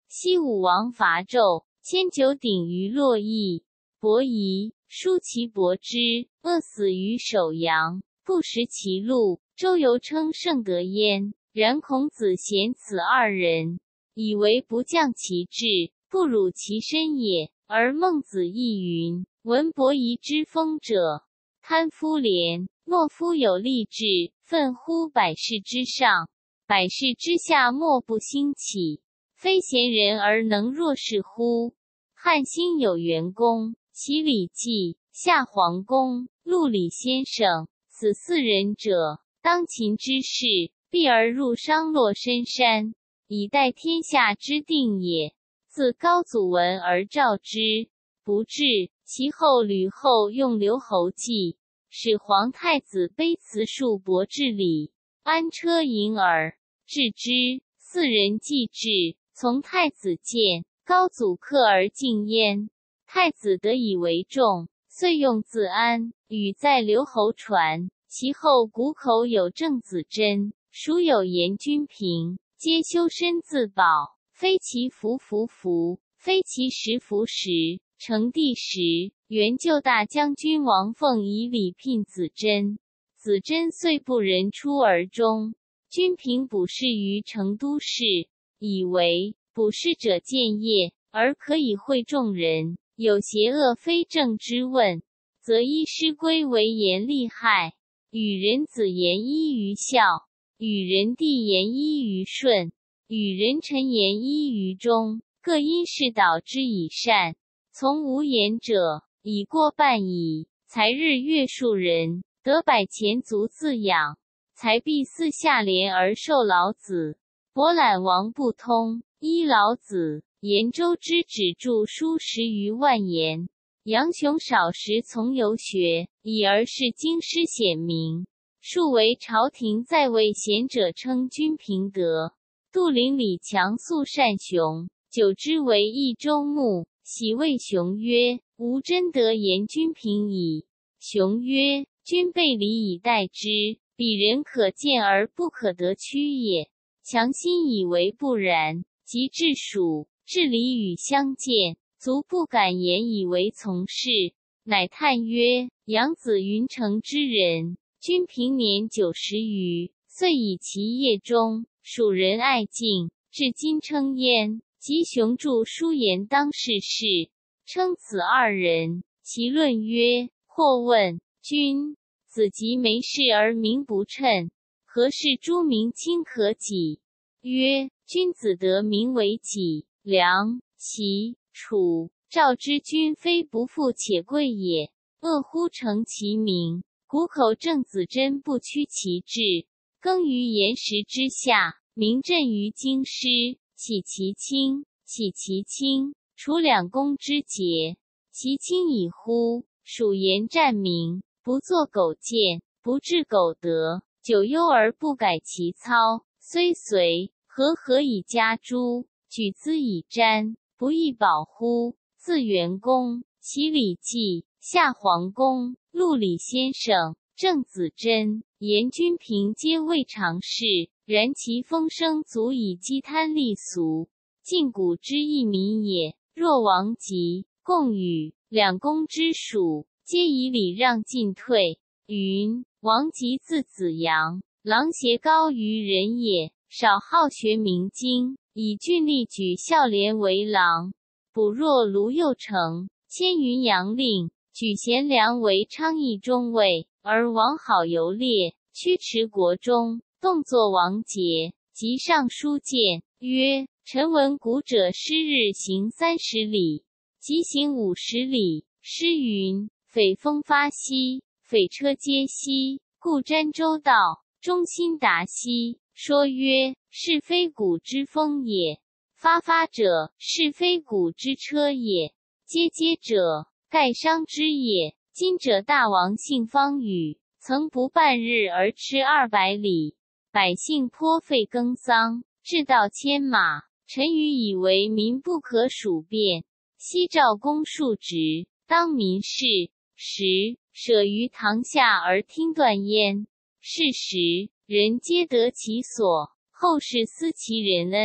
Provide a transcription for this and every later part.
西武王伐纣，迁九鼎于洛邑。伯夷叔其伯之，饿死于首阳，不食其禄。周游称圣德焉，然孔子贤此二人，以为不降其志，不辱其身也。而孟子亦云：闻伯夷之风者，贪夫廉。懦夫有立志，奋乎百世之上，百世之下莫不兴起。非贤人而能若是乎？汉兴有元公，齐礼记，夏桓公，陆李先生，此四人者，当秦之事，必而入商洛深山，以待天下之定也。自高祖闻而召之，不至。其后吕后用留侯计，使皇太子卑辞数伯至礼，安车迎耳。至之，四人既至，从太子见，高祖克而敬焉。太子得以为重，遂用自安，与在留侯传。其后谷口有郑子真，蜀有严君平，皆修身自保，非其服服服，非其实服实。成帝时，元就大将军王凤以礼聘子真，子真遂不仁出而终。君平补事于成都市，以为补事者见业，而可以会众人，有邪恶非正之问，则依师规为严厉害，与人子言依于孝，与人弟言依于顺，与人臣言依于忠，各因事导之以善。从无言者，已过半矣。才日月数人，得百钱足自养，才必四下廉而受老子。博览王不通，依老子。延州之止著书10余万言。杨雄少时从游学，已而是经师显明。数为朝廷在位贤者称君平德。杜陵李强素善雄，久之为益州牧。喜谓雄曰：吾真得言君平矣。雄曰：君备礼以待之，彼人可见而不可得屈也。强心以为不然，及至蜀，至礼与相见，卒不敢言以为从事，乃叹曰：杨子云城之人，君平年90余，遂以其业中，蜀人爱敬，至今称焉。及雄著书言当世事，称此二人。其论曰：或问君，子及没事而名不称，何事诸民亲可己？曰：君子得名为己。梁、齐、楚、赵之君非不富且贵也，恶乎成其名。谷口郑子真不屈其志，耕于岩石之下，名震于京师。喜其亲，喜其亲，除两公之节。其亲矣乎？属言战名，不作苟谏，不治苟得，久忧而不改其操。虽随，何以加诸？举资以瞻，不亦保乎？自元公、齐礼记、夏桓公、陆李先生、郑子真、严君平皆未尝事，然其风声足以积贪立俗，晋古之一民也。若王吉、贡禹两公之属，皆以礼让进退。云：王吉字子阳，郎邪高于人也，少好学明经，以郡吏举孝廉为郎。补若卢右丞，迁云阳令，举贤良为昌邑中尉，而王好游猎，驱驰国中，动作王节。即上书谏曰：臣闻古者师日行30里，即行50里。诗云：匪风发兮，匪车皆息，故瞻周道，忠心达兮。说曰：是非古之风也。发者，是非古之车也。接者，盖商之也。今者大王信方宇，曾不半日而驰200里，百姓颇费耕桑，至道牵马。臣愚以为民不可数变。昔赵公述职，当民事，舍于堂下而听断焉。是时，人皆得其所，后世思其仁恩，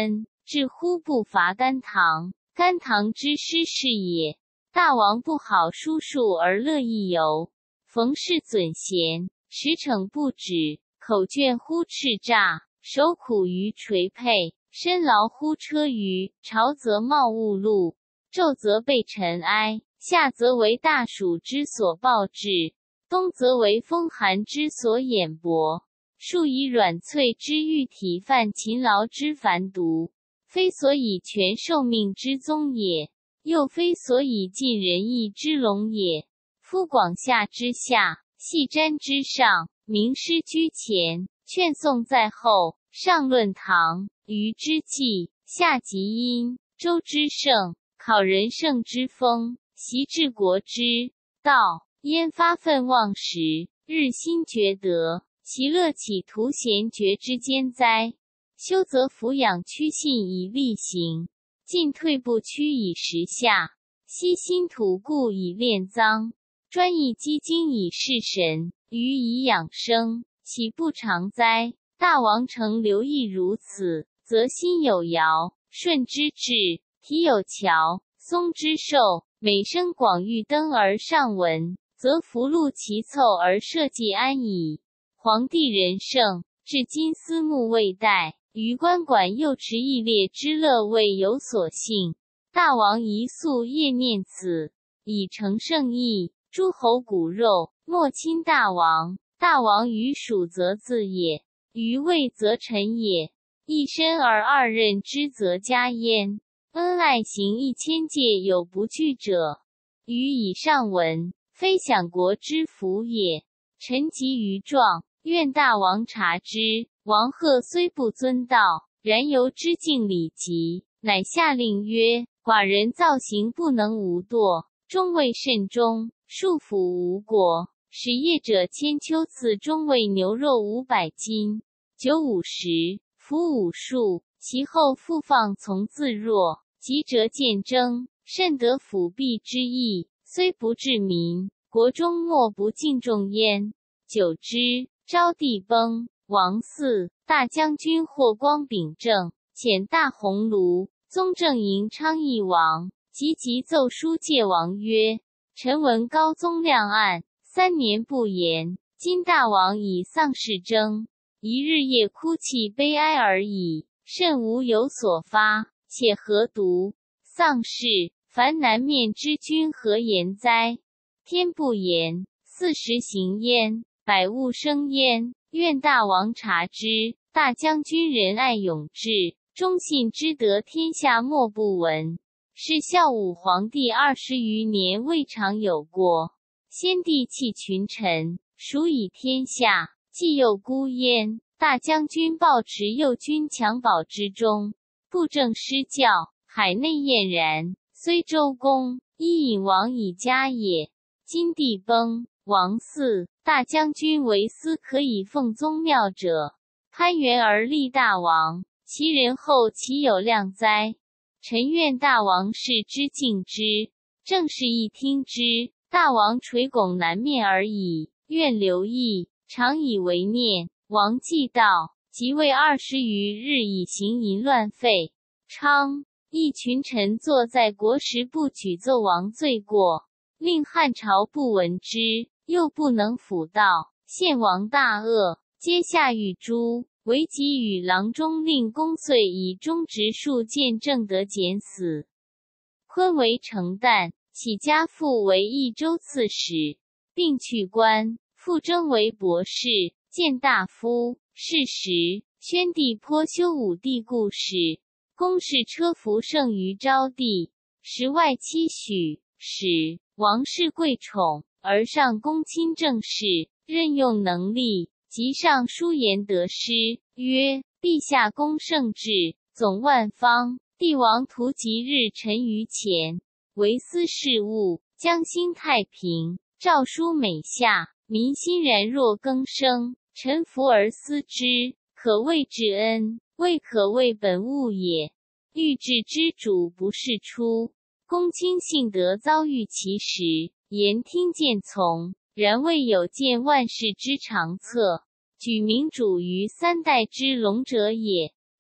至乎不伐甘棠，甘棠之师是也。大王不好书数而乐亦游，逢事准贤，时骋不止，口倦乎叱咤，手苦于垂佩，身劳乎车舆。朝则冒雾露，昼则备尘埃，夏则为大暑之所暴至，冬则为风寒之所掩薄。树以软翠之玉体犯勤劳之繁毒，非所以全寿命之宗也，又非所以尽仁义之隆也。夫广夏之下，细瞻之上，名师居前，劝颂在后，上论堂，虞之纪，下及殷，周之盛，考人圣之风，习治国之道。焉发愤忘食，日新觉德，其乐岂图贤绝之间哉？修则俯仰趋信以力行，进退不屈以时下。悉心吐故以炼脏，专一积精以事神，予以养生，岂不常哉？大王诚留意如此，则心有尧，舜之治，体有乔，松之寿，美声广欲登而上闻，则福禄其凑而社稷安矣。皇帝仁圣，至今思慕未逮，于官管又持义烈之乐未有所幸。大王宜夙夜念此，以成圣意。诸侯骨肉，莫亲大王。大王于蜀则自也，于魏则臣也。一身而二任之则加焉。恩爱行1000戒有不惧者。于以上文，非享国之福也。臣急于状，愿大王察之。王贺虽不遵道，然由之敬礼极，乃下令曰：寡人造行不能无惰，终未慎终，束缚吴国，使业者千秋赐中尉牛肉500斤，酒50，服武术，其后复放从自若，急折见征，甚得辅弼之意，虽不治民，国中莫不敬重焉。久之，昭帝崩，王嗣，大将军霍光秉政，遣大鸿胪、宗正迎昌邑王，急奏书戒王曰：臣闻高宗亮案，3年不言，今大王以丧事征，一日夜哭泣悲哀而已，甚无有所发，且何独？丧事，凡南面之君何言哉？天不言，40行焉，百物生焉。愿大王察之。大将军仁爱勇志，忠信之德，天下莫不闻。是孝武皇帝20余年未尝有过。先帝弃群臣，属以天下，既有孤焉。大将军抱持右军襁褓之中，布政施教，海内晏然。虽周公，伊尹王以家也。今帝崩，王嗣，大将军为司可以奉宗庙者，攀援而立大王，其人后岂有量哉？臣愿大王视之敬之。正是一听之，大王垂拱南面而已，愿留意，常以为念。王既到，即位20余日，以行淫乱废娼。一群臣坐在国时，不举奏王罪过，令汉朝不闻之，又不能辅道，献王大恶，皆下狱诛。唯己与郎中令公遂以忠直数见正得减死。昆为成旦，起家父为益州刺史，并去官，复征为博士，见大夫。是时，宣帝颇修武帝故事，公事车服胜于昭帝，时外戚许使王室贵宠，而上公亲政事，任用能力，即上书言得失，曰：陛下公圣治，总万方，帝王图吉日臣于前，为私事务，将兴太平，诏书每下，民欣然若更生，臣服而思之，可谓至恩，未可谓本物也。欲治之主不是出，公卿信德遭遇其时，言听见从，然未有见万世之长策，举民主于3代之龙者也。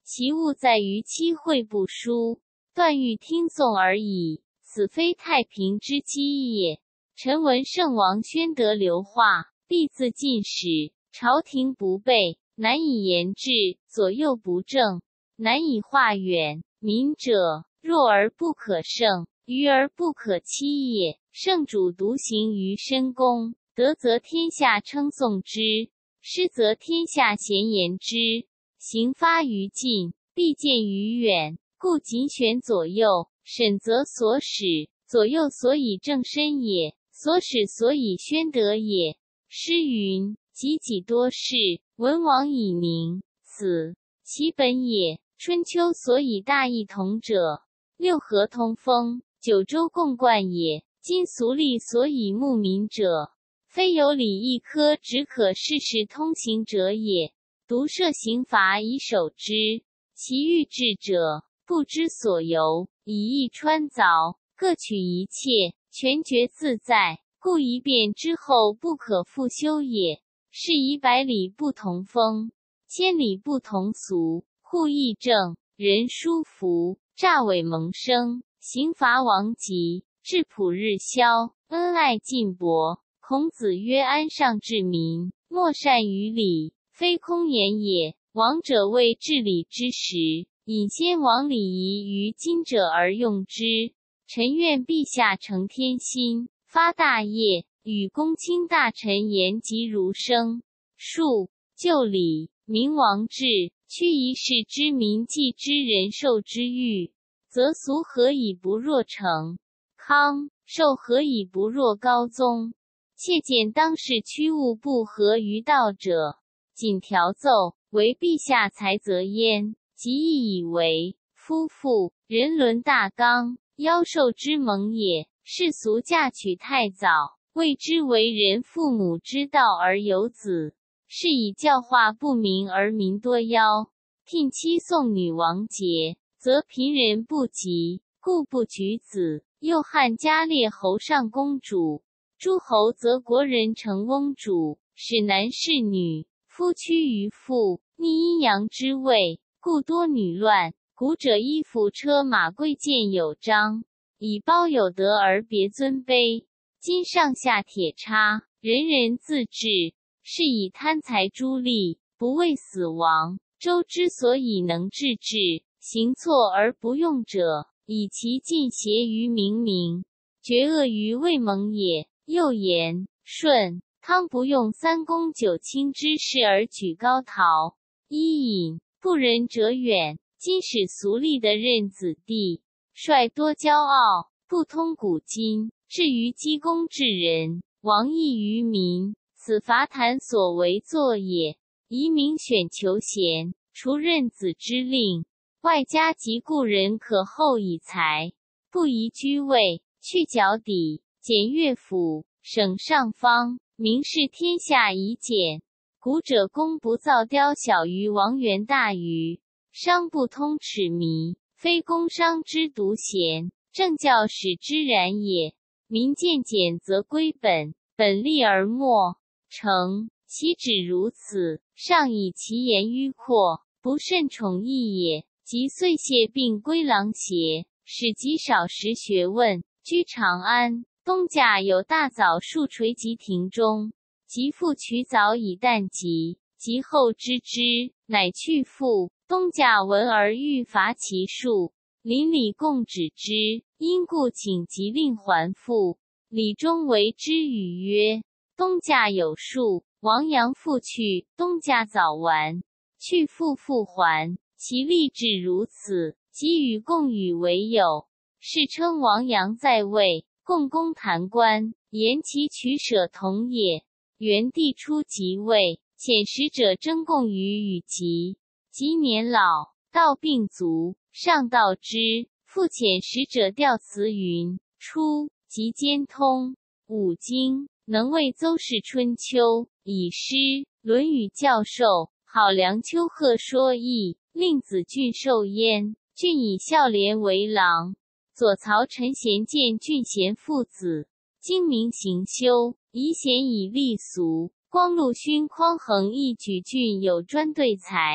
其物在于期会不书，断欲听讼而已，此非太平之机也。臣闻圣王宣德流化，必自进使，朝廷不备，难以言治，左右不正，难以化远。民者，弱而不可胜，愚而不可欺也。圣主独行于深宫，得则天下称颂之，失则天下咸言之。行发于近，必见于远，故谨选左右，审则所使，左右所以正身也，所使所以宣德也。诗云：己己多事，文王以宁，此其本也。春秋所以大异同者，六合通风，九州共贯也。今俗吏所以牧民者，非有礼义科只可事事通行者也。独设刑罚以守之，其欲治者，不知所由，以易穿凿，各取一切，全决自在，故一变之后不可复修也。是以百里不同风，千里不同俗，户议正，人殊服，诈伪萌生，刑罚亡极，质朴日消，恩爱尽薄。孔子曰：安上治民，莫善于礼，非空言也。王者为治理之时，引先王礼仪于今者而用之。臣愿陛下承天心，发大业，与公卿大臣言及如生。数就礼，明王制，屈一世之民计之人受之欲，则俗何以不若成？康寿何以不若高宗？切见当世屈物不合于道者，谨调奏，为陛下裁责焉。即意以为夫妇人伦大纲，夭寿之盟也。世俗嫁娶太早，谓之为人父母之道而有子，是以教化不明而民多夭。聘妻送女王节，则贫人不及，故不举子。又汉嘉烈侯上公主，诸侯则国人成翁主，使男侍女，夫屈于父，逆阴阳之位，故多女乱。古者衣服车马贵贱有章，以褒有德而别尊卑。今上下铁叉，人人自治，是以贪财诛利，不畏死亡。周之所以能治治，行错而不用者，以其尽邪于冥冥，绝恶于未萌也。又言舜、汤不用三公九卿之事而举高陶，伊尹不仁者远。今使俗吏的任子弟，率多骄傲，不通古今，至于积功治人，亡益于民，此伐坛所为作也。宜民选求贤，除任子之令，外加及故人可厚以财，不宜居位，去脚底，检乐府，省上方，明示天下以简。古者公不造雕小于王元大于，商不通齿弥，非工商之独贤，政教使之然也。民见简则归本，本立而末成，其旨如此，上以其言迂阔，不甚宠义也。即遂谢并归郎邪，使极少识学问，居长安。东贾有大枣树垂及庭中，及父取枣以啖疾，及后知之，乃去父。东贾闻而欲伐其树，邻里共止之，因故请即令还复。李忠为之语曰：东贾有树，王阳复去，东贾早完，去父复还，其立志如此，即与共语为友。是称王阳在位，共公坛官，言其取舍同也。元帝初即位，遣使者争贡于禹疾，及年老，道病卒，上道之，复遣使者调辞云：初即兼通五经，能为邹氏春秋，以诗、论语教授，好梁丘贺说义，令子俊受焉。俊以孝廉为郎。左曹陈贤见俊贤父子，精明行修，宜贤以立俗。光禄勋匡衡亦举俊有专对才，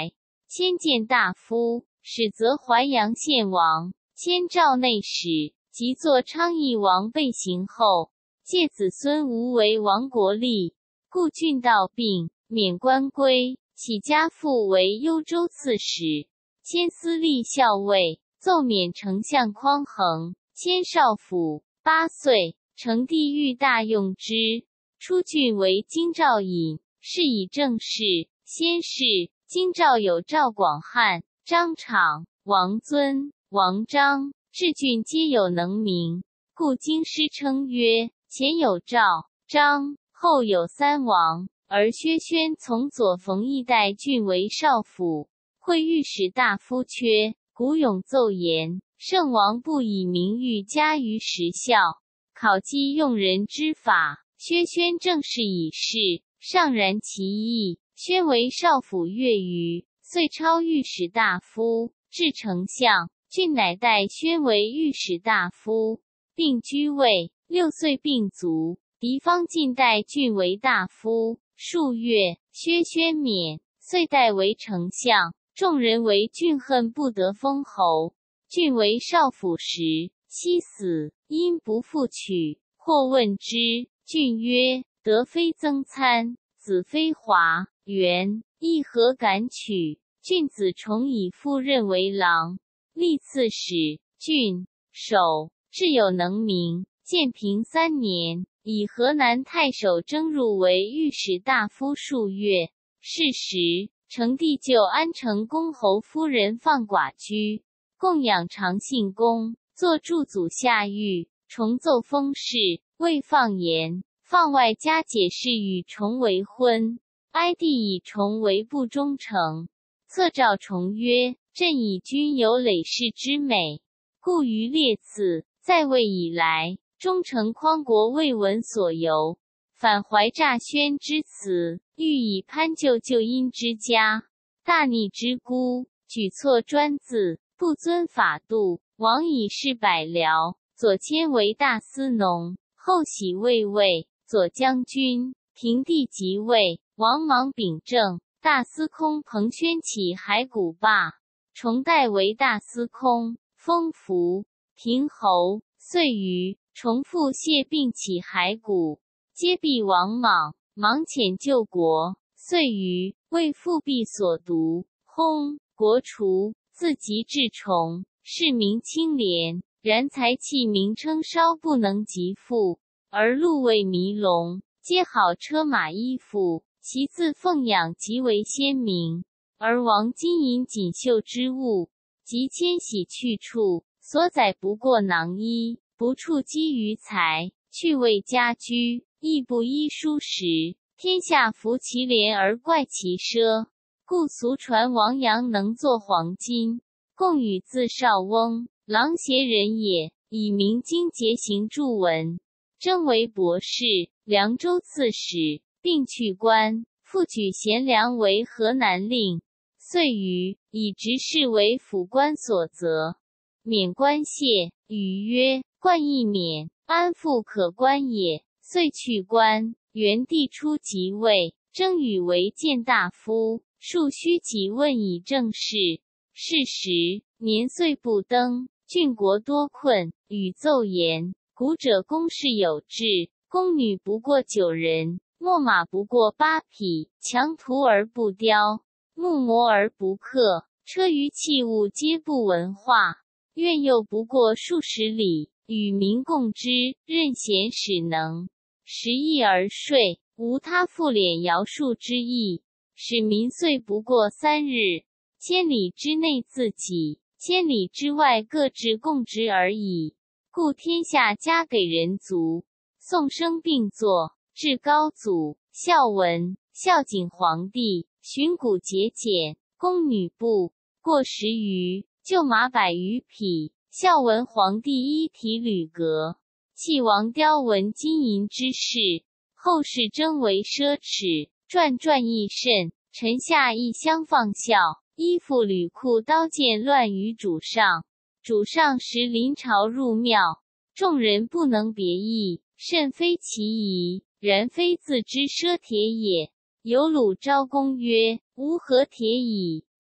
迁见大夫，始则淮阳县王，迁赵内史，即作昌邑王被行后，借子孙无为王国立，故郡道病，免官归，起家父为幽州刺史，迁司隶校尉，奏免丞相匡衡，迁少府。8岁，成帝欲大用之，出郡为京兆尹，是以政事。先是，京兆有赵广汉、张敞、王尊、王章，治郡皆有能名，故京师称曰：前有赵、张，后有三王。而薛宣从左冯翊代郡为少府，会御史大夫缺，古永奏言：圣王不以名誉加于时效，考绩用人之法。薛宣正是以事，尚然其意。宣为少府月余，遂超御史大夫，至丞相，郡乃代宣为御史大夫，并居位。6岁病卒，狄方进代郡为大夫。数月，薛宣免，遂代为丞相。众人为郡恨不得封侯。郡为少府时，夕死，因不复娶。或问之，郡曰：德非曾参，子非华元，亦何敢娶？郡子重以夫任为郎，历刺史、郡守，至有能名。建平3年，以河南太守征入为御史大夫数月。是时，成帝就安成公侯夫人放寡居，供养长信公，作祝祖下狱，重奏封事，未放言。放外加解释与重为婚，哀帝以重为不忠诚，册诏重曰：朕以君有累世之美，故于列次在位以来，忠诚匡国未闻所由，反怀诈宣之词，欲以攀就旧因之家，大逆之孤，举措专自，不遵法度。王以事百僚，左迁为大司农，后徙卫尉、左将军。平帝即位，王莽秉政，大司空彭宣起骸骨罢，重代为大司空，封福平侯。遂于重复谢并起骸骨，皆避王莽。莽遣救国，遂于为复辟所独，薨，国除，自即至重，世名清廉。然财器名称稍不能及复，而禄位弥隆，皆好车马衣服，其自奉养极为鲜明。而王金银锦绣之物，及迁徙去处，所载不过囊衣，不触积于财，去为家居，亦不依书食。天下服其廉而怪其奢，故俗传王阳能作黄金，贡与自少翁，郎邪人也，以明经节行著文，征为博士，凉州刺史，并去官，复举贤良为河南令。遂于以执事为府官所责，免官谢。语曰：冠亦免，安复可官也？遂去官。元帝初即位，征与为谏大夫，庶须己问以政事。是时，年岁不登，郡国多困，与奏言：古者宫室有制，宫女不过9人，墨马不过8匹，墙涂而不雕，木磨而不刻，车舆器物皆不文化，苑又不过数十里，与民共之，任贤使能食邑而税，无他复敛徭戍之意，使民岁不过3日，千里之内自给，千里之外各置共职而已。故天下加给人族，宋生并作，至高祖、孝文、孝景皇帝，巡古节俭，宫女部过10余，厩马100余匹。孝文皇帝衣体履革，弃王雕纹金银之饰，后世征为奢侈，传亦甚。臣下亦相放效，衣服履裤刀剑乱于主上。主上时临朝入庙，众人不能别意，甚非其宜，然非自知奢铁也。有鲁昭公曰：吾何铁矣？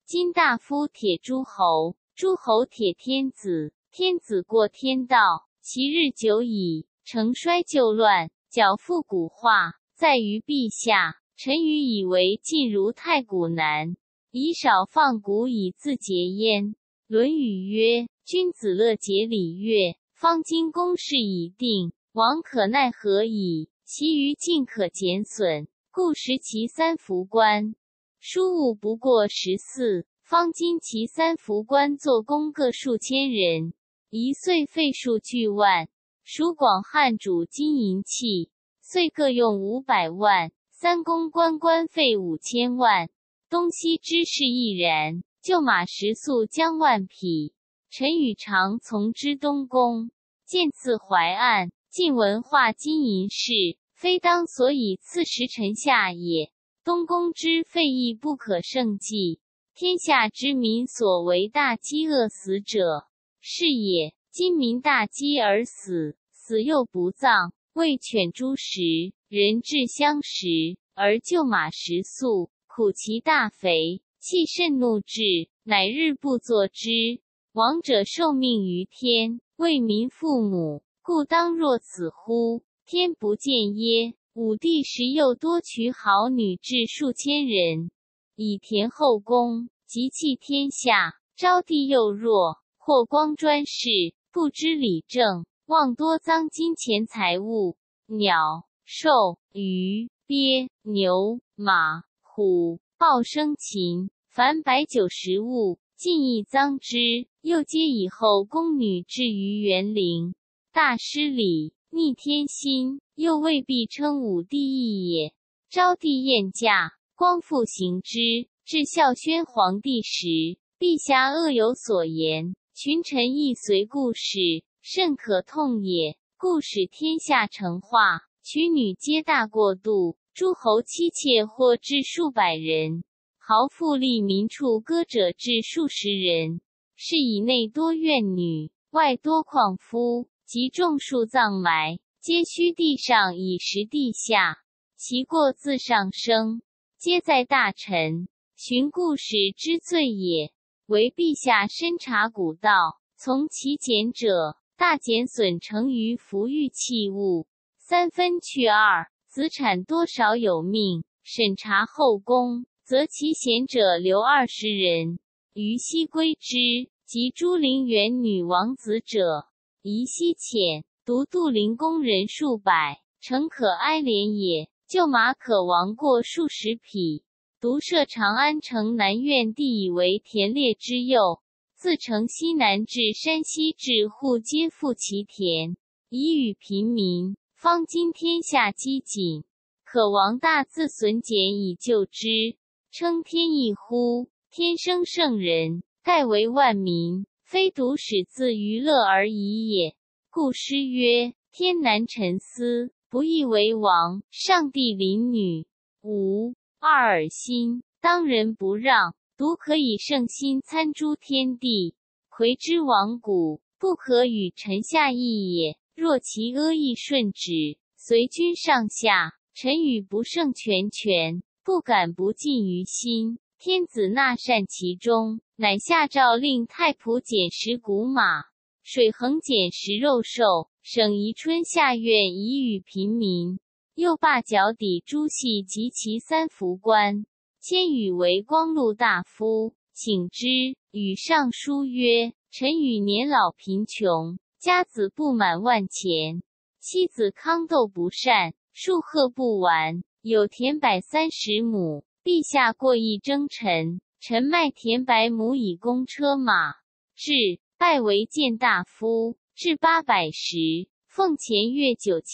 今大夫铁诸侯，诸侯铁天子，天子过天道，其日久矣，成衰就乱，矫复古化，在于陛下。臣愚以为晋如太古难，以少放古以自节焉。论语曰：君子乐节礼乐，方今公事已定，王可奈何矣？其余尽可减损，故食其三服官。书务不过14，方今其三服官做工各数千人，一岁费数巨万。属广汉主金银器，岁各用500万。三公官费5000万，东西之事亦然。就马食粟将万匹，臣与常从之东宫，见赐淮岸，晋文化金银饰，非当所以赐食臣下也。东宫之费亦不可胜计，天下之民所为大饥饿死者，是也。今民大饥而死，死又不葬，为犬猪食，人至相食，而就马食粟，苦其大肥，气甚怒至，乃日不作之。王者受命于天，为民父母，故当若此乎？天不见耶？武帝时又多娶好女至数千人，以填后宫，极弃天下。昭帝又弱，或光专事，不知理政，妄多赃金钱财物，鸟、兽、鱼、鳖、牛、马、虎、豹生禽，凡百九食物，尽亦赃之。又皆以后宫女置于园陵，大失礼，逆天心，又未必称武帝义也。昭帝宴驾，光复行之。至孝宣皇帝时，陛下恶有所言，群臣亦随故事，甚可痛也。故使天下成化，娶女皆大过度，诸侯妻妾或至数百人，豪富利民处歌者至数十人。是以内多怨女，外多旷夫，及众数葬埋，皆须地上以食地下，其过自上升，皆在大臣。寻故事之罪也。为陛下深察古道，从其简者，大减损成于服御器物，三分去二，子产多少有命。审查后宫，则其贤者留20人，于西归之。及诸陵园女王子者，宜西遣，独杜陵宫人数百，诚可哀怜也。就马可亡过数十匹，独设长安城南苑地以为田猎之用，自城西南至山西至户皆复其田，以与平民。方今天下饥馑，可王大自损减以救之，称天意乎？天生圣人，盖为万民，非独使自娱乐而已也。故诗曰：天难沉思，不亦为王。上帝临女，吾二耳心，当仁不让，独可以圣心参诸天地。魁之王古，不可与臣下议也。若其阿谀顺止，随君上下，臣与不胜全权，不敢不尽于心。天子纳善其中，乃下诏令太仆减食谷马，水衡减食肉兽，省宜春夏苑以与平民。又罢脚底诸系及其三服官，迁与为光禄大夫，请之。与上书曰：臣与年老贫穷，家子不满万钱，妻子康斗不善，数贺不完，有田130亩。陛下过议征臣，臣卖田100亩以供车马。至，拜为谏大夫，至800石，俸钱月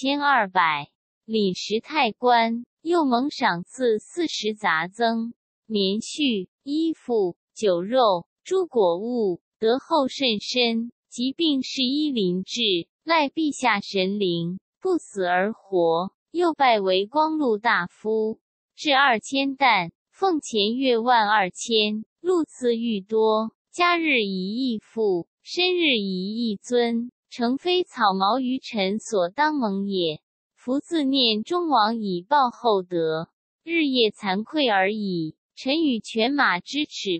9200，领时太官。又蒙赏赐40杂增，棉絮、衣服、酒肉、诸果物，德厚甚深。疾病是医临治，赖陛下神灵，不死而活。又拜为光禄大夫，至2000担，俸钱月12000，禄赐愈多。加日以义富，生日以义尊，诚非草毛于臣所当蒙也。夫自念中王以报厚德，日夜惭愧而已。 臣与犬马之齿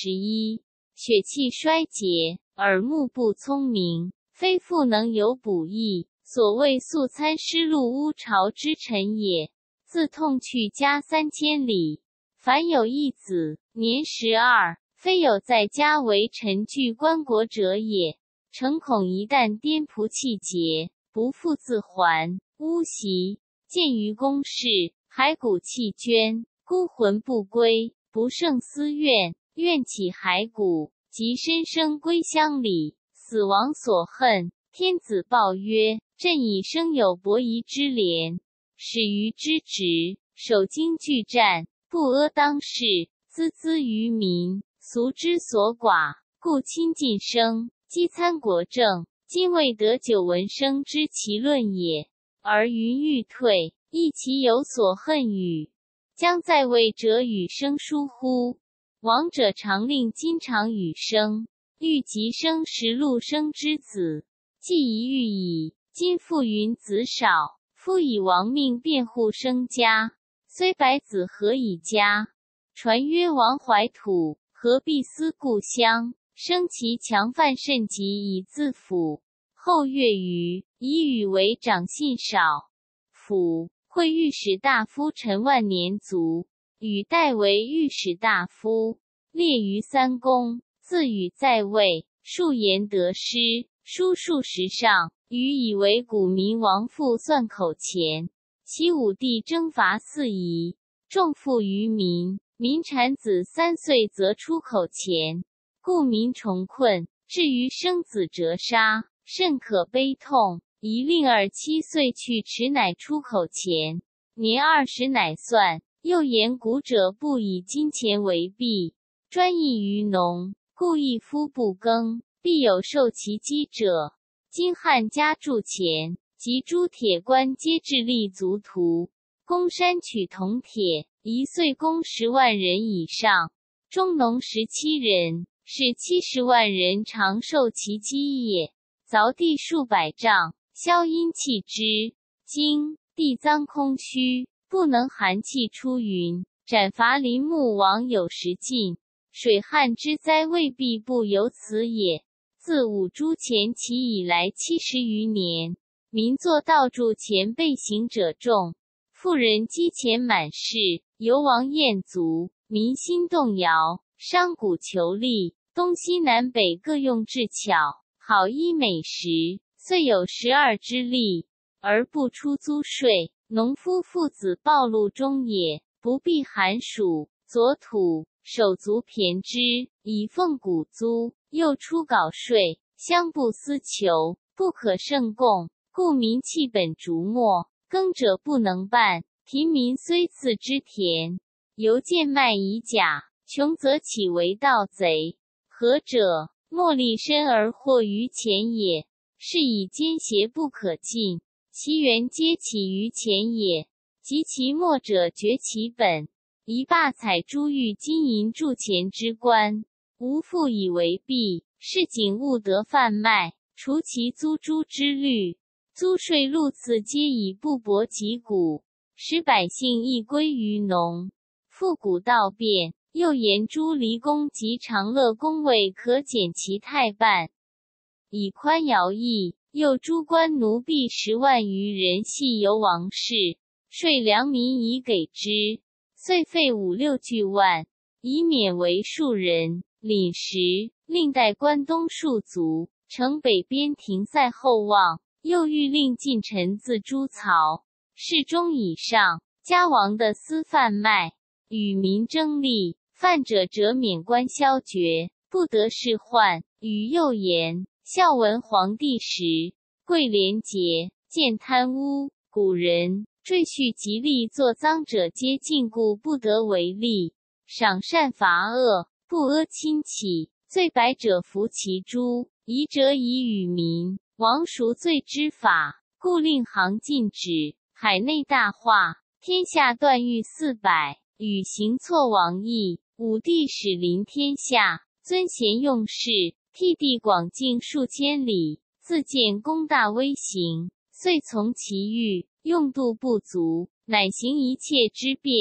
81，血气衰竭，耳目不聪明，非复能有补益。所谓素餐失路乌巢之臣也。自痛去家3000里，凡有一子，年12，非有在家为臣具棺椁者也。诚恐一旦颠仆气节，不复自还。乌袭，见于宫室，骸骨弃捐，孤魂不归，不胜思怨，怨起骸骨，即深生归乡里，死亡所恨。天子报曰：朕以生有伯夷之廉，始于之职，守经拒战，不阿当世，孜孜于民，俗之所寡，故亲近生，积参国政。今未得久闻生之其论也。而云欲退，亦其有所恨与？将在位者与生疏乎？王者常令今常与生，欲及生时陆生之子，既一欲矣。今复云子少，夫以亡命辩护生家，虽百子何以家？传曰王怀土，何必思故乡？生其强犯甚极以自辅。后月余，以禹为长信少府，会御史大夫陈万年卒，禹代为御史大夫，列于3公。自禹在位，数言得失，书数十上。禹以为古民王父算口钱，其武帝征伐4夷，重负于民，民产子3岁则出口钱，故民穷困，至于生子折杀，甚可悲痛。宜令儿7岁去齿乃出口钱，年20乃算。又言古者不以金钱为币，专益于农，故一夫不耕，必有受其饥者。今汉家铸钱，及诸铁官皆致力足图，攻山取铜铁，一岁攻10万人以上，中农17人，是70万人常受其饥也。凿地数百丈，消阴气之。今地脏空虚，不能寒气出云，斩伐林木王有时尽，水旱之灾未必不由此也。自五铢钱起以来70余年，民作盗铸钱被刑者众，富人积钱满室，游王宴足，民心动摇，商贾求利，东西南北各用智巧，好衣美食，虽有12之力，而不出租税。农夫父子暴露中也，不避寒暑，佐土，手足骈之，以奉谷租，又出稿税，相不思求，不可胜供，故民弃本逐末，耕者不能办。贫民虽赐之田，犹贱卖以甲，穷则岂为盗贼？何者？莫立身而获于钱也，是以奸邪不可尽，其源皆起于钱也。及其末者绝其本，一罢采珠玉金银铸钱之官，无复以为弊。市井务得贩卖，除其租诸之律，租税禄赐皆以不薄己谷，使百姓亦归于农。复古道变，又言诸离宫及长乐宫位可减其太半，以宽徭役。又诸官奴婢10万余人系由王室，税良民以给之，岁费5、6巨万，以免为庶人。领时，令代关东戍卒，乘北边停塞厚望。又欲令近臣自诸曹，侍中以上，家王的私贩卖，与民争利，犯者则免官削爵，不得仕宦。与又言，孝文皇帝时，贵廉洁，见贪污，古人赘婿极力作赃者，皆禁锢不得为利，赏善罚恶，不阿亲戚，罪白者服其诛，疑者以与民。王赎罪之法，故令行禁止，海内大化，天下断狱400，与行错王邑。武帝使临天下，尊贤用士，辟地广径数千里，自见功大威行，遂从其欲，用度不足，乃行一切之变。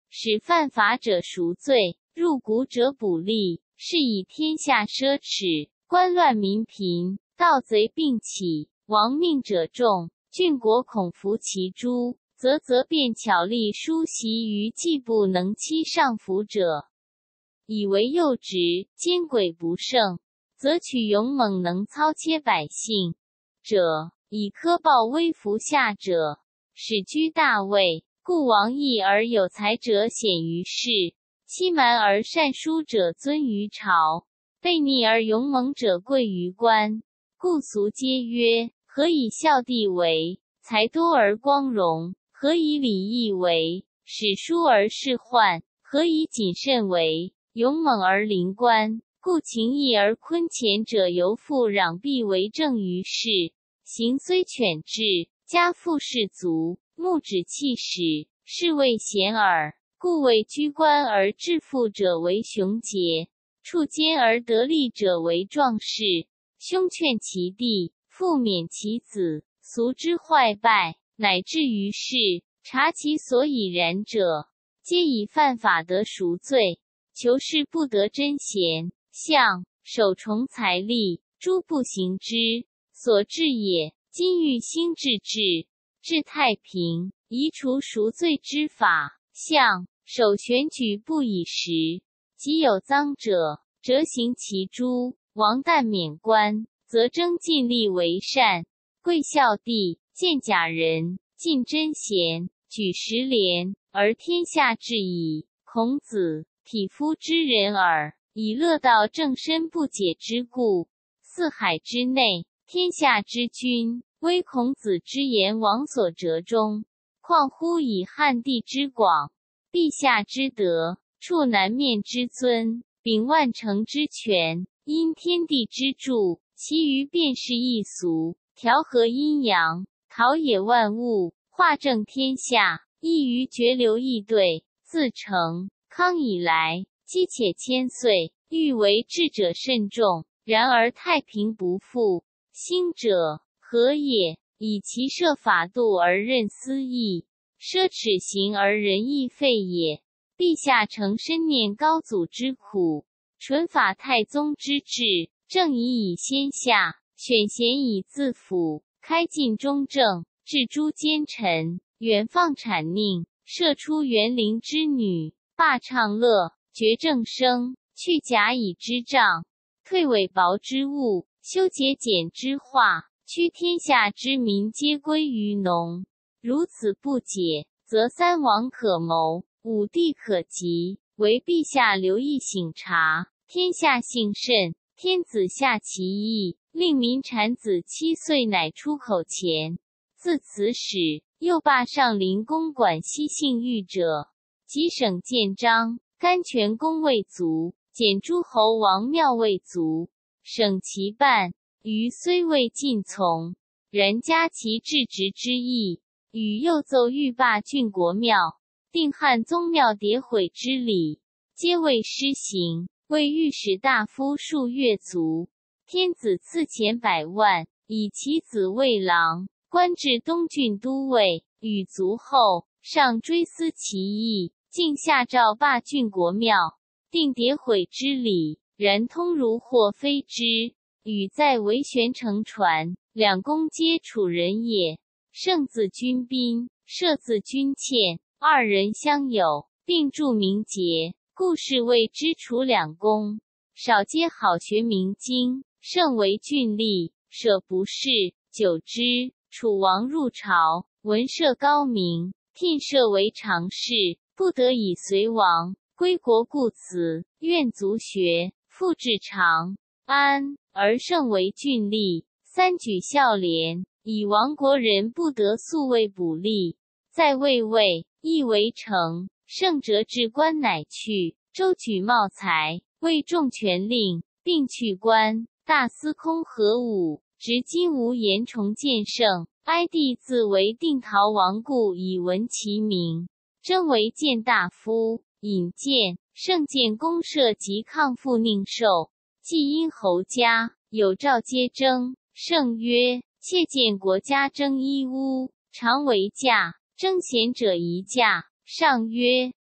使犯法者赎罪，入谷者补利，是以天下奢侈，官乱民贫，盗贼并起，亡命者众，郡国恐服其诛，则便巧立书袭于既不能期上服者，以为诱职，奸诡不胜，则取勇猛能操切百姓者，以苛暴威服下者，使居大位。故王义而有才者显于世，欺瞒而善书者尊于朝，悖逆而勇猛者贵于官。故俗皆曰：何以孝弟为？才多而光荣？何以礼义为？史书而仕宦？何以谨慎为？勇猛而临官？故情义而坤前者犹复攘臂为政于世，行虽犬治，家父士卒，目指气使，是谓贤耳。故谓居官而致富者为雄杰，处奸而得利者为壮士。兄劝其弟，父勉其子，俗之坏败，乃至于世，察其所以然者，皆以犯法得赎罪。求是不得真贤，相守崇财力，诸不行之，所至也。今欲兴治治太平，宜除赎罪之法，相守选举不以时。即有赃者，折行其诛。王旦免官，则征尽力为善。贵孝弟，见假人，尽真贤，举实廉，而天下治矣。孔子，匹夫之人耳，以乐道正身不解之故。四海之内，天下之君，微孔子之言往所折中，况乎以汉地之广，陛下之德，处南面之尊，秉万乘之权，因天地之助，其余便是易俗，调和阴阳，陶冶万物，化正天下，易于绝流易对。自成康以来，积且千岁，欲为治者甚众，然而太平不复。兴者何也？以其设法度而任私义，奢侈行而仁义废也。陛下诚深念高祖之苦，纯法太宗之治，正以先下，选贤以自辅，开尽中正，治诸奸臣，远放谄佞，射出园陵之女，罢唱乐，绝正声，去甲乙之杖，退伪薄之物，修节俭之化，驱天下之民皆归于农。如此不解，则三王可谋，五帝可及，唯陛下留意省察，天下幸甚。天子下其意，令民产子7岁乃出口前。自此始，又罢上林公管西幸狱者，即省建章，甘泉公未足，减诸侯王庙未足，省其半。余虽未尽从，然加其治职之意，与又奏欲罢郡国庙，定汉宗庙迭毁之礼，皆未施行。为御史大夫数月卒，天子赐钱100万，以其子为郎，官至东郡都尉。与卒后，上追思其意，竟下诏罢郡国庙，定迭毁之礼，然通儒或非之。禹在为玄乘传，两公皆楚人也。圣字君宾，社字君倩，二人相友，并著名节，故是谓之楚两公。少皆好学明经，甚为俊丽，舍不仕。久之，楚王入朝，闻社高明，聘社为常侍，不得已随王，归国故辞，愿足学，复至长安，而甚为俊丽。三举孝廉，以亡国人不得素位补利。在位亦为成，圣哲至官乃去。周举茂才，为重权令，并去官。大司空何武，执金吾言重建圣，哀帝自为定陶王故，以闻其名。征为谏大夫，引荐，圣建公社及抗父宁寿。既因侯家，有诏皆征。圣曰：切见国家征衣屋，常为驾，征贤者宜驾。上曰：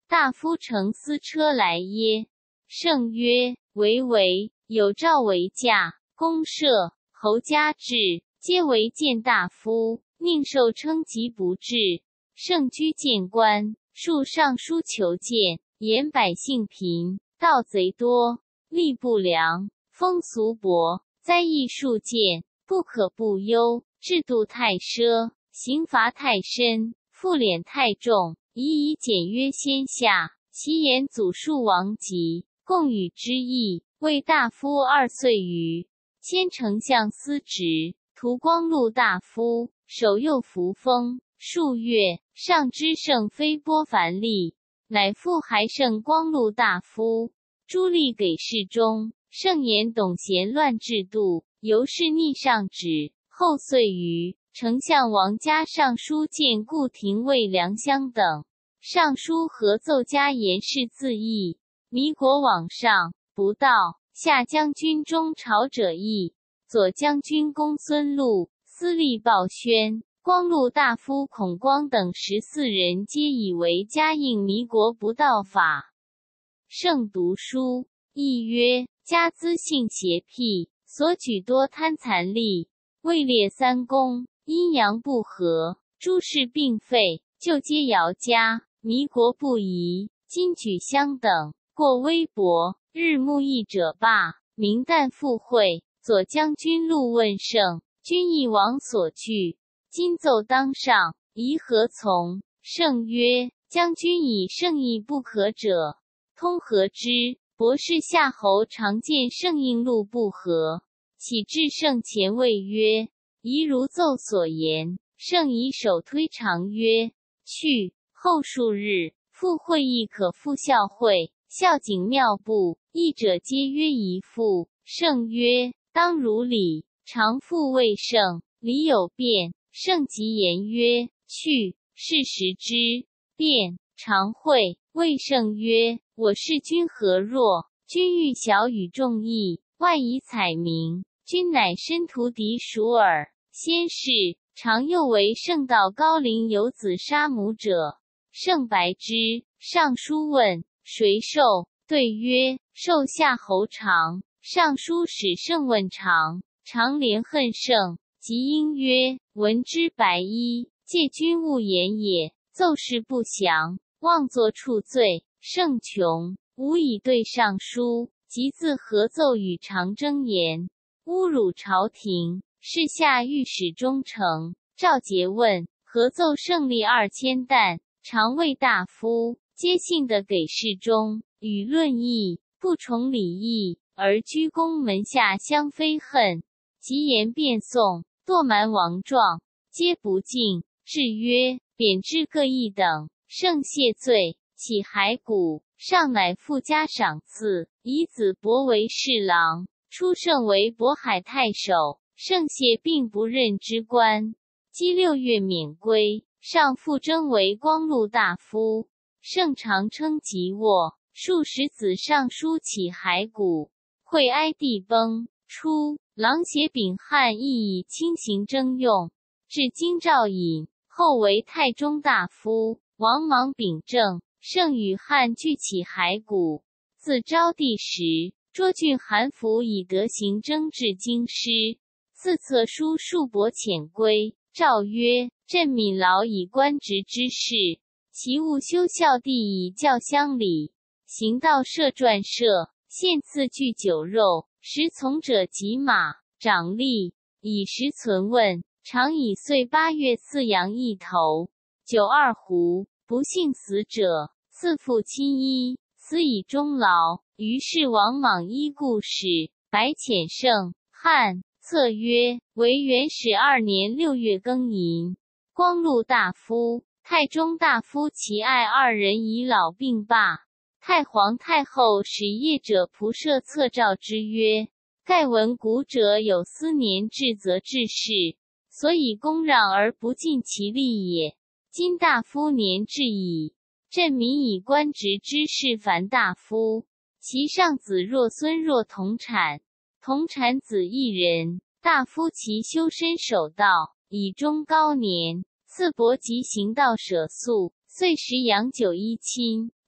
大夫乘司车来耶？圣曰：为，有诏为驾。公舍，侯家至，皆为谏大夫，宁受称疾不至。圣居谏官，述上书求谏，言百姓贫，盗贼多，吏不良，风俗薄，灾疫数见，不可不忧。制度太奢，刑罚太深，赋敛太重，宜以简约先下。其言祖述王籍，共与之意。为大夫2岁余，迁丞相司职，图光禄大夫，守右扶风。数月，上知圣非波凡历，乃复还圣光禄大夫。诸吏给事中，圣言董贤乱制度，由是逆上旨。后岁余，丞相王家上书谏顾廷尉梁襄等。上书合奏加言是自缢。弥国往上，不到。下将军中朝者议，左将军公孙禄、司隶鲍宣、光禄大夫孔光等14人，皆以为嘉应弥国不道法。圣读书，亦曰：家资性邪僻，所举多贪残吏，位列3公，阴阳不和，诸事并废，就皆姚家。弥国不疑，今举相等，过微薄，日暮役者罢。明旦复会，左将军陆问圣，君亦往所惧，今奏当上，宜何从？圣曰：将军以圣意不可者，通何之？博士夏侯常见圣应录不合，启至圣前谓曰：宜如奏所言。圣以手推长曰：去。后数日，复会议可复校会，校景庙部，议者皆曰宜复。圣曰：当如礼。常复谓圣：礼有变。圣即言曰：去。是时之。变。常会。谓圣曰：我视君何若？君欲晓与众议，外以采明，君乃身图敌属耳。先是，常又为圣道高陵有子杀母者。圣白之。上书问：谁受？对曰：受夏侯常。上书使圣问常，常怜恨圣，即应曰：闻之白衣，戒君勿言也。奏事不详，妄作处罪。圣穷，无以对上书，即自合奏与常争言，侮辱朝廷。是下御史中丞赵节问：合奏胜利2000担，常为大夫，皆信的给事中，与论议，不崇礼义，而居宫门下相非恨。及言辩讼，堕蛮王状，皆不敬。至曰：贬至各议等。圣谢罪，起骸骨。上乃附加赏赐，以子伯为侍郎，出圣为渤海太守。圣谢并不任之官。积6月免归。上复征为光禄大夫。圣常称疾卧，数十子上书起骸骨。会哀帝崩，初，郎邪秉汉亦以轻刑征用，至京兆尹，后为太中大夫。王莽秉政，圣与汉俱起骸骨。自昭帝时，涿郡韩服以德行征至京师，自册书数帛遣归。诏曰：朕敏劳以官职之事，其务修孝弟以教乡里，行道设传社，献赐具酒肉，食从者及马长吏，以食存问。常以岁8月饲羊1头，酒2壶。不幸死者，赐父亲衣，死以终劳。于是王莽依故事，白遣圣汉。册曰：为元始2年6月庚寅，光禄大夫、太中大夫其爱2人已老病罢。太皇太后使业者仆射册诏之曰：盖闻古者有司年至则治事，所以公让而不尽其力也。今大夫年至矣，朕民以官职之事凡大夫，其上子若孙若同产，同产子1人。大夫其修身守道，以终高年，赐帛及行道舍宿，岁时养酒衣亲，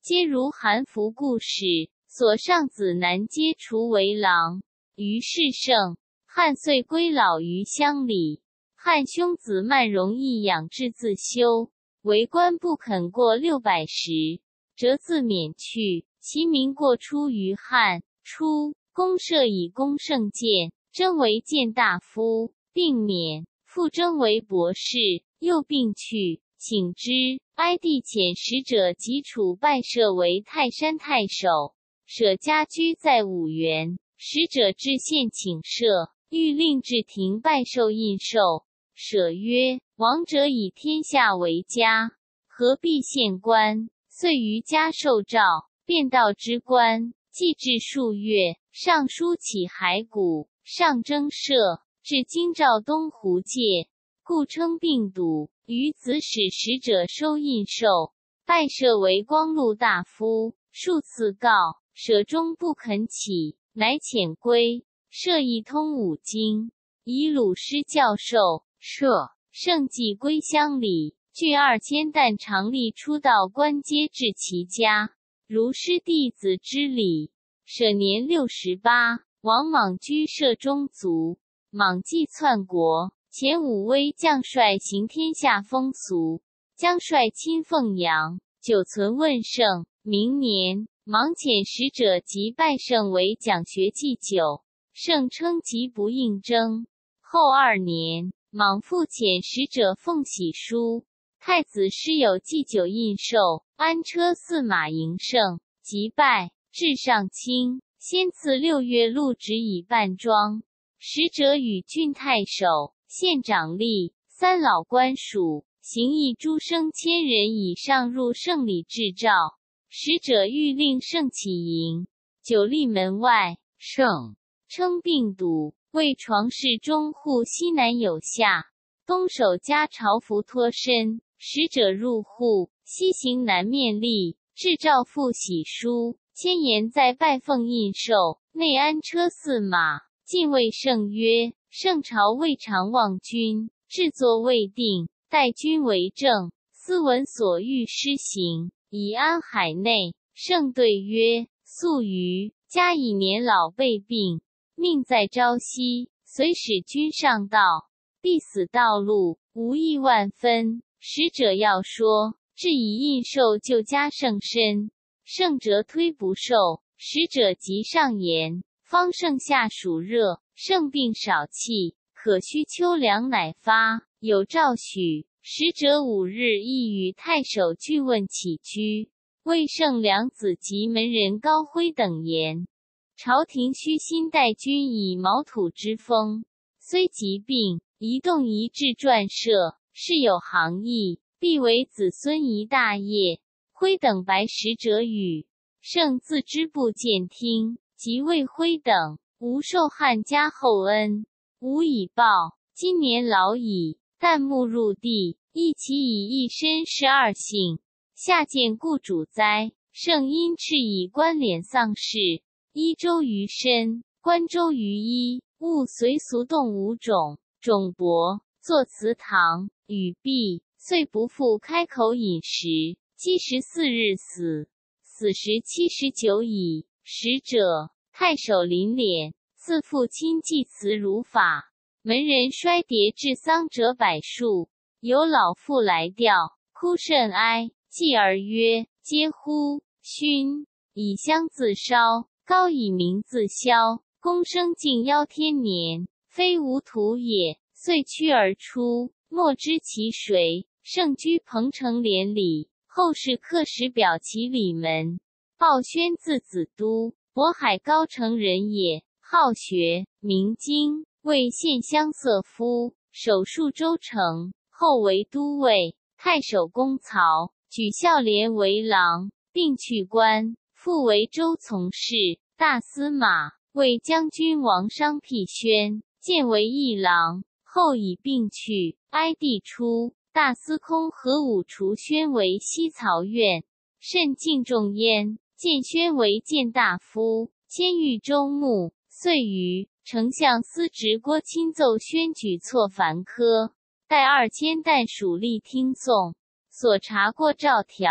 皆如韩服故事。所上子南皆除为郎。于是盛，汉遂归老于乡里。汉兄子曼容易养志自修，为官不肯过600石，折自免去。其名过出于汉。初，公设以公胜谏，征为谏大夫，并免。复征为博士，又并去，请之。哀帝遣使者及楚拜舍为泰山太守，舍家居在五原。使者至县请舍，欲令至庭拜受印绶。舍曰：王者以天下为家，何必县官？遂于家受诏，便道之官。既至数月，上书起骸骨，上征社，至京兆东湖界，故称并笃。于子使使者收印绶，拜舍为光禄大夫，数次告，舍终不肯起，乃遣归。舍亦通五经，以鲁师教授。舍盛既归乡里，郡2000担常例出道官皆至其家，如师弟子之礼。舍年68，王莽居舍中卒。莽既篡国，遣武威将帅行天下风俗，将帅亲奉阳，久存问圣。明年，莽遣使者及拜圣为讲学祭酒，圣称疾不应征。后2年，莽复遣使者奉玺书，太子师有祭酒印绶，安车4马迎圣，即拜，至上卿。先赐6月禄职以扮装。使者与郡太守、县长吏、3老官属、行役诸生1000人以上入圣里致诏。使者欲令圣起营，久立门外。圣称并笃，为床室中户西南有下，东守家朝服脱身。使者入户，西行南面立，致诏复玺书，签言在拜奉印绶，内安车4马。进谓圣曰：圣朝未尝忘君，制作未定，待君为政，斯闻所欲施行，以安海内。圣对曰：素余家以年老备病，命在朝夕，随使君上道，必死道路，无益万分。使者要说，至以印绶就加圣身，圣辄推不受。使者即上言，方盛夏暑热，圣病少气，可需秋凉乃发。有诏许。使者5日亦与太守具问起居，谓圣良子及门人高辉等言，朝廷须新待君以毛土之风，虽疾病，移动一致撰设，是有行义，必为子孙一大业。辉等白使者语，圣自知不见听，即谓辉等，吾受汉家厚恩，无以报。今年老矣，旦暮入地，亦其以一身12姓，下见故主哉。圣因敕以冠冕丧事，衣周于身，冠周于衣，勿随俗动5种，种帛，作祠堂，语毕，遂不复开口饮食。积14日死，死时79矣。使者太守林敛，自父亲祭祠如法，门人衰跌治丧者百数，有老妇来吊，哭甚哀。继而曰：嗟乎！勋以香自烧，高以名自销，公生敬邀天年，非无土也。遂驱而出，莫知其谁。圣居彭城连里，后世刻石表其里门。鲍宣字子都，渤海高城人也，好学，明经，为县乡色夫，守戍州城，后为都尉。太守公曹举孝廉为郎，并去官，复为州从事、大司马。为将军王商辟宣荐为议郎，后以并去。哀帝初，大司空何武除宣为西曹院，甚敬重焉。荐宣为谏大夫，迁豫州牧。遂于丞相司职郭钦奏宣举错凡科，待2000担属吏听讼。所查过诏条，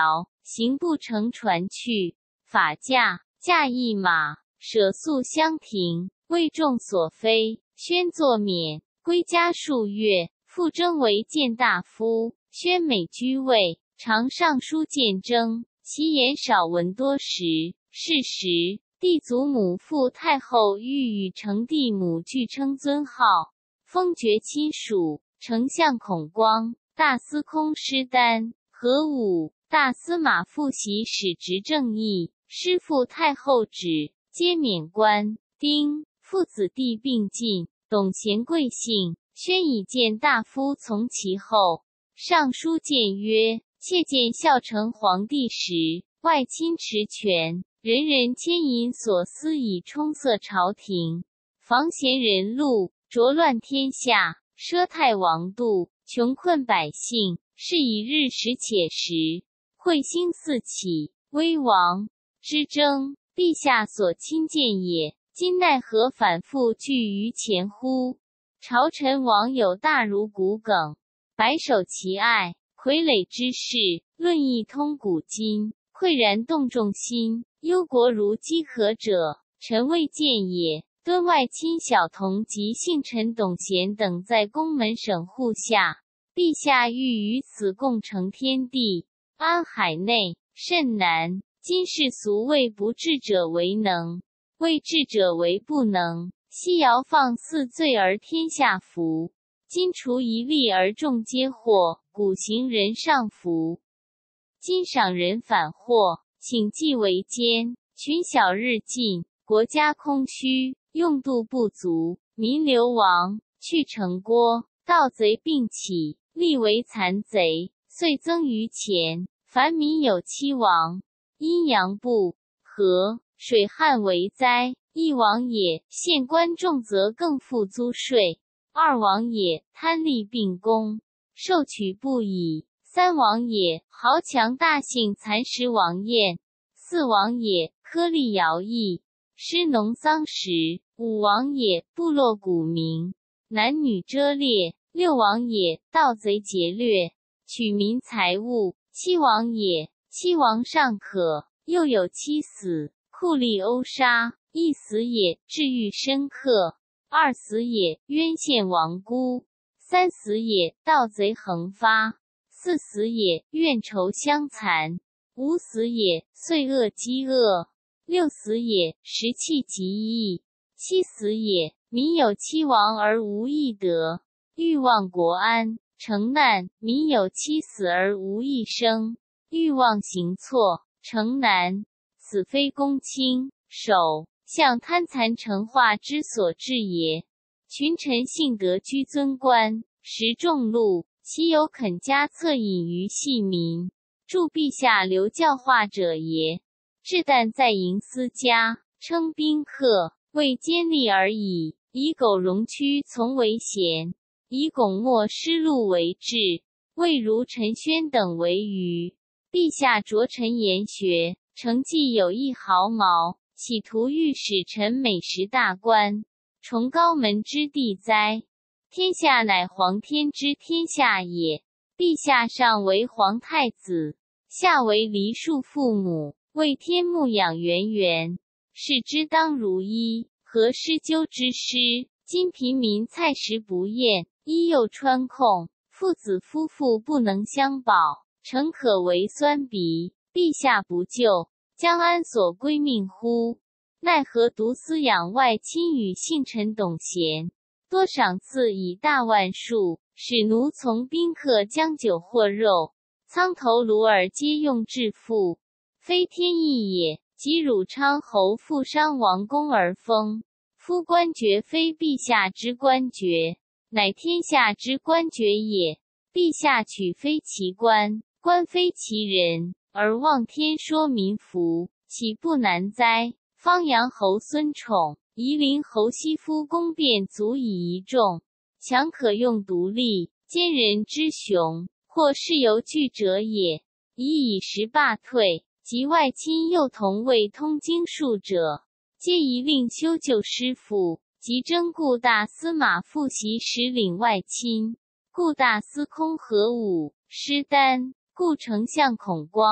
行不乘船去，法驾，驾一马，舍宿相庭，为众所非，宣作免，归家数月，复征为谏大夫，宣美居位，常上书谏争，其言少文多实。是时，帝祖母父太后欲与成帝母俱称尊号，封爵亲属，丞相孔光、大司空施丹、何武、大司马复习使执政议，师父太后旨，皆免官。丁，父子弟并进，董贤贵姓，宣以谏大夫从其后。上书谏曰：切见孝成皇帝时，外亲持权，人人牵引所思以充塞朝廷，防贤人禄，浊乱天下，奢太王度，穷困百姓，是以日食且食，彗星四起，危亡之争，陛下所亲见也。今奈何反复拒于前乎？朝臣王有大如骨梗，白首其爱，傀儡之事，论议通古今，喟然动众心。忧国如饥渴者，臣未见也。敦外亲小童及幸臣董贤等在宫门审护下，陛下欲于此共成天地，安海内，甚难。今世俗谓不智者为能，谓智者为不能。昔尧放肆罪而天下服，今除一例而众皆祸，古行人上服。今赏人反祸，请计为奸，群小日进，国家空虚，用度不足，民流亡，去城郭，盗贼并起，立为残贼，遂增于前。凡民有七王：阴阳不和，水旱为灾，一王也；县官重则更负租税，二王也；贪利并公，受取不已，三王也；豪强大姓蚕食王宴，四王也；苛利徭役，失农桑食，五王也；部落古民，男女遮猎，六王也；盗贼劫掠，取民财物，七王也；七王尚可，又有七死，酷吏殴杀，一死也；治狱深刻，二死也；冤陷亡孤，三死也；盗贼横发，四死也；怨仇相残，五死也；岁恶饥饿，六死也；食气极易，七死也。民有七亡而无一得，欲望国安，成难；民有七死而无一生，欲望行错，成难。此非公卿、首相贪残成化之所至也。群臣幸得居尊官，食重禄，其有肯加恻隐于细民，助陛下留教化者也。至旦在营私家，称宾客，为奸吏而已。以苟容屈从为贤，以巩莫失禄为治，未如陈宣等为愚。陛下着臣言学，成绩有一毫毛，企图欲使臣美食大官，崇高门之地哉？天下乃皇天之天下也。陛下上为皇太子，下为梨树父母，为天牧养源源，是之当如一。何施灸之师？今平民菜食不厌，衣又穿空，父子夫妇不能相保，诚可为酸鼻。陛下不救，将安所归命乎？奈何独饲养外亲与幸臣董贤，多赏赐以大万数，使奴从宾客将酒或肉，苍头颅耳皆用致富，非天意也。及汝昌侯负伤王公而封，夫官爵非陛下之官爵，乃天下之官爵也。陛下取非其官，官非其人，而望天说民服，岂不难哉？方阳侯孙宠、夷陵侯西夫公变足以一众，强可用独立，奸人之雄，或是犹惧者也。已以时罢退，及外亲幼童未通经术者，皆宜令修旧师傅，即征故大司马复习使领外亲，故大司空何武、施丹，故丞相孔光，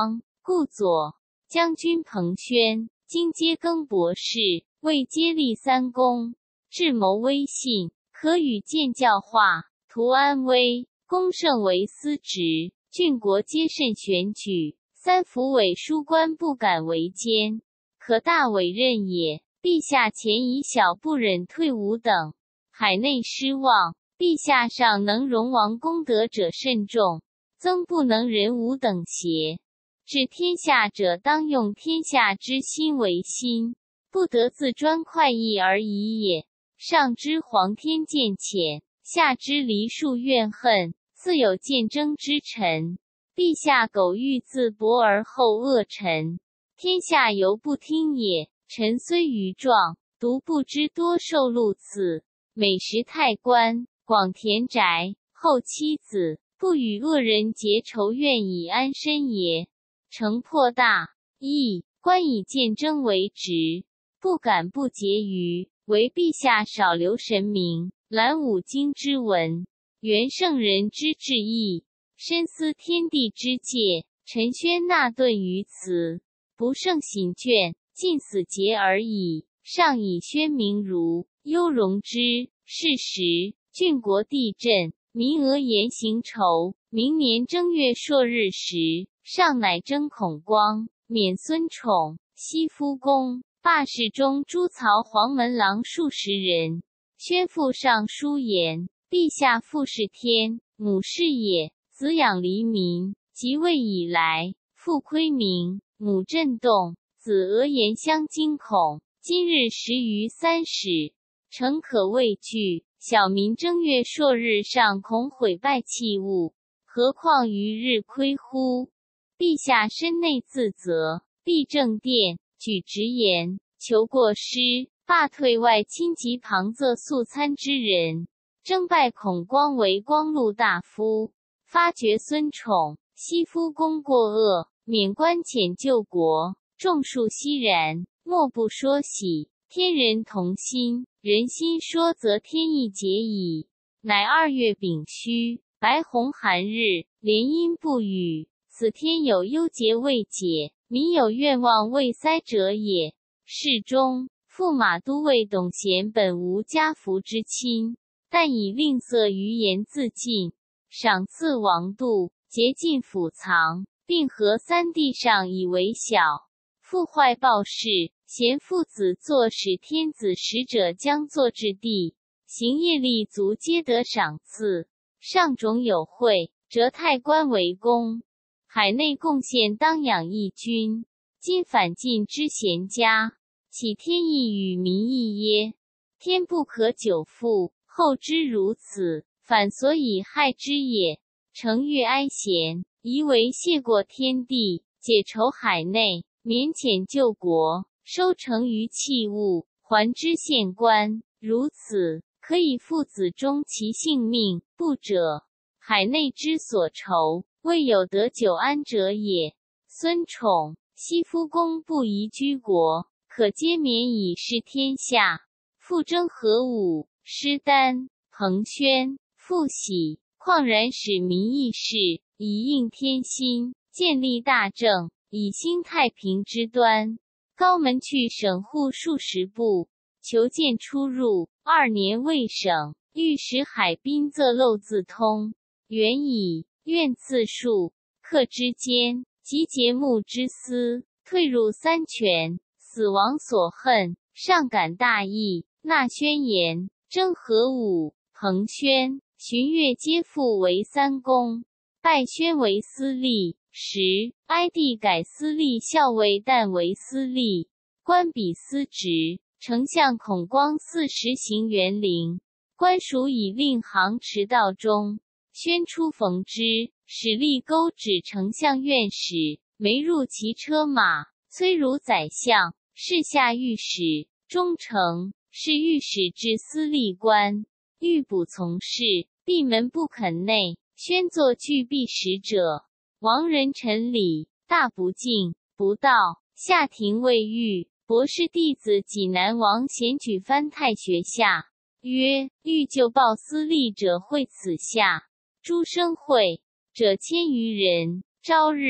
顾左将军彭宣，今皆更博士，为接立三公，智谋威信，可与见教化，图安危。公胜为司职，郡国皆甚选举，三府委书官不敢为奸，可大委任也。陛下前以小不忍退伍等，海内失望。陛下尚能容王功德者甚众，曾不能忍吾等邪？治天下者当用天下之心为心，不得自专快意而已也。上知皇天渐浅，下知黎庶怨恨，自有见争之臣。陛下苟欲自薄而后恶臣，天下犹不听也。臣虽愚壮，独不知多受禄赐，每食太官，广田宅，后妻子，不与恶人结仇怨以安身也。诚破大义，官以见争为职，不敢不结余。唯陛下少留神明，览五经之文，原圣人之至义，深思天地之界。陈宣纳顿于此，不胜省卷，尽死节而已。上以宣明如忧容之。是时，郡国地震，民俄言行仇。明年正月朔日时，上乃征孔光，免孙宠、西夫公，罢侍中诸曹黄门郎数十人。宣父上书言：陛下父是天，母是也，子养黎民。即位以来，父亏民，母震动，子俄言相惊恐。今日时于三始，诚可畏惧。小民正月朔日上恐毁败器物，何况于日亏乎？陛下身内自责，必正殿，举直言，求过失，罢退外亲及旁仄素参之人，征拜孔光为光禄大夫，发爵孙宠、西夫公过恶，免官遣救国。众庶熙然，莫不说喜。天人同心，人心说则天意解矣。乃2月丙戌，白虹寒日，连阴不雨。此天有忧结未解，民有愿望未塞者也。世中，驸马都尉董贤本无家福之亲，但以吝啬于言自尽，赏赐王度，竭尽府藏，并合三地上以为小。父坏报事，贤父子坐使天子使者将坐至地，行业力足皆得赏赐。上种有惠，折太官为公。海内贡献当养义军，今反晋之贤家，岂天意与民意耶？天不可久负，后之如此，反所以害之也。诚欲哀贤，宜为谢过天地，解仇海内，免遣救国，收成于器物，还之县官。如此，可以父子终其性命。不者，海内之所愁，未有得久安者也。孙宠、西夫公不宜居国，可皆免以示天下。复征何武、施丹、彭宣、傅喜，况然使民议事，以应天心，建立大政，以兴太平之端。高门去省户数十步，求见出入，2年未省。欲使海滨仄漏自通，原以愿次数，客之间，及节目之私，退入三权，死亡所恨。上感大义，纳宣言，征何武、彭宣、荀悦皆复为三公，拜宣为司隶。哀帝改司隶校尉但为司隶，官比司职。丞相孔光40行园陵，官署以令行持道中。宣出逢之，使立钩指丞相院使，没入其车马，虽如宰相，是下御史。中丞是御史至司隶官，欲补从事，闭门不肯内。宣作拒避使者，王人陈礼，大不敬，不道。下廷未遇，博士弟子济南王咸举藩太学下，曰：欲就报司隶者会此下。诸生会者1000余人，朝日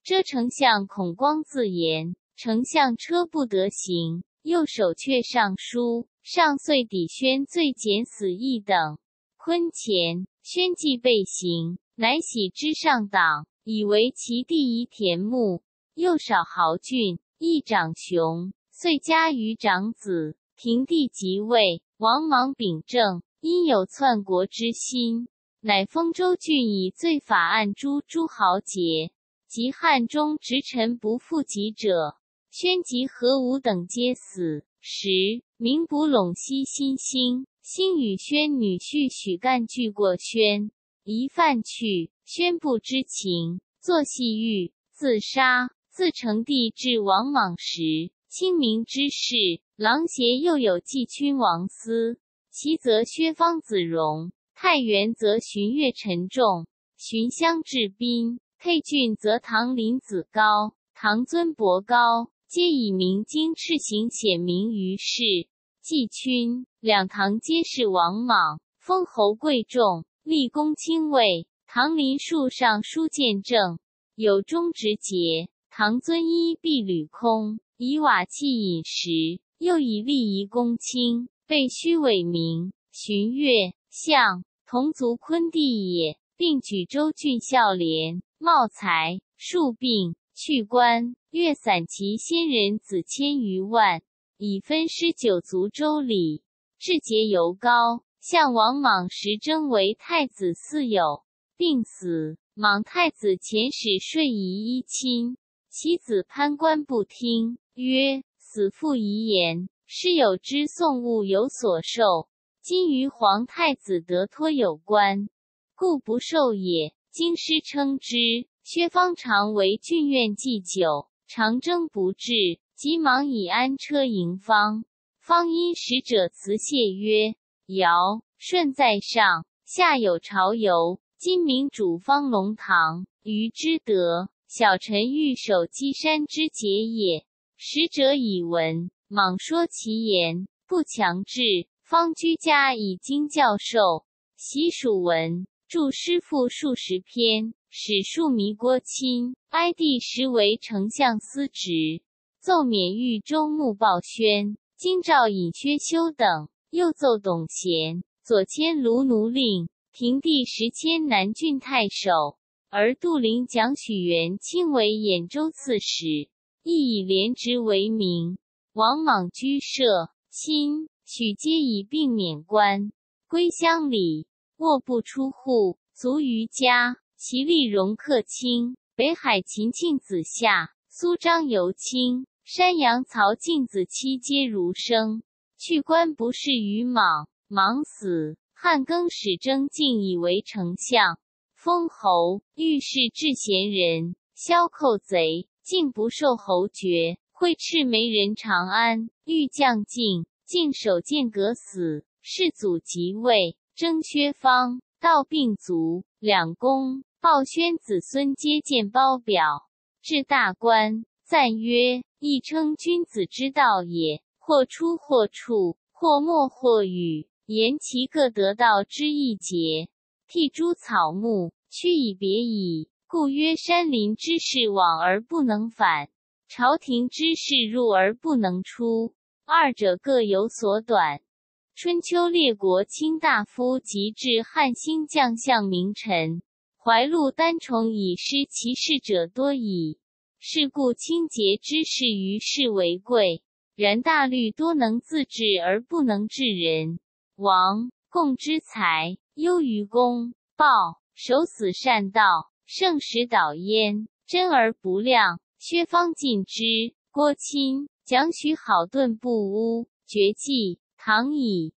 遮丞相孔光自言，丞相车不得行，右手阙上书，上岁抵宣罪减死一等。坤前，宣既被刑，乃徙之上党，以为其第一田牧，又少豪俊，亦长雄，遂加于长子。平帝即位，王莽秉政，因有篡国之心，乃封州郡以罪法案诛诸豪杰，及汉中直臣不复己者，宣及何武等皆死。时，民不陇西新兴，兴与宣女婿许干俱过宣，疑犯去，宣不知情，作戏狱，自杀。自成帝至王莽时，清明之事，郎协又有季君王司，其则薛方子荣，太原则荀悦陈仲，荀襄至宾，沛郡则唐林子高、唐尊伯高，皆以明经敕行显明于世。季君、两唐皆是王莽，封侯贵重，立功亲卫。唐林树上书见证，有忠直节。唐尊依婢履空，以瓦器饮食，又以利夷公卿，被虚伪名。荀悦、相同族昆弟也，并举州郡孝廉、茂才、戍并、去官，越散骑先人子千余万，以分施九族州里。至节尤高，相王莽时征为太子嗣友，病死。莽太子遣使说夷依亲，其子攀官不听，曰：死父遗言，师有之送物有所受，今于皇太子得托有关，故不受也。京师称之。薛方常为郡院祭酒，常征不至，急忙以安车迎方。方因使者辞谢曰：尧、舜在上，下有朝游，今明主方龙堂，于之德，小臣欲守稽山之节也。使者已闻，莽说其言，不强制。方居家以经教授，习属文，著诗赋数十篇，史数弥郭钦，哀帝时为丞相司职，奏免豫州牧鲍宣、京兆尹薛修等，又奏董贤、左迁卢奴令。平帝时迁南郡太守，而杜陵蒋许元亲为兖州刺史，亦以廉职为名。王莽居舍、亲、许皆以并免官，归乡里，卧不出户，卒于家。其立容克卿，北海秦庆子夏、苏张尤卿，山阳曹敬子妻皆儒生。去官不仕于莽，莽死。汉更始征进以为丞相，封侯，御史至贤人，萧寇贼，竟不受侯爵。会赤眉人长安，欲将进，竟守剑阁死。世祖即位，征薛方，道并族，两公。鲍宣子孙皆见褒表，至大官，赞曰：亦称君子之道也，或出或处，或默或语，言其各得道之义节。剔诸草木，屈以别矣。故曰：山林之士往而不能返，朝廷之士入而不能出，二者各有所短。春秋列国卿大夫及至汉兴将相名臣，怀禄单宠以失其事者多矣。是故清洁之士于世为贵，然大律多能自治而不能治人。王贡之才，优于公；鲍守死善道，胜使导焉，真而不亮。薛方尽之，郭钦、蒋许好盾不污，绝迹。唐以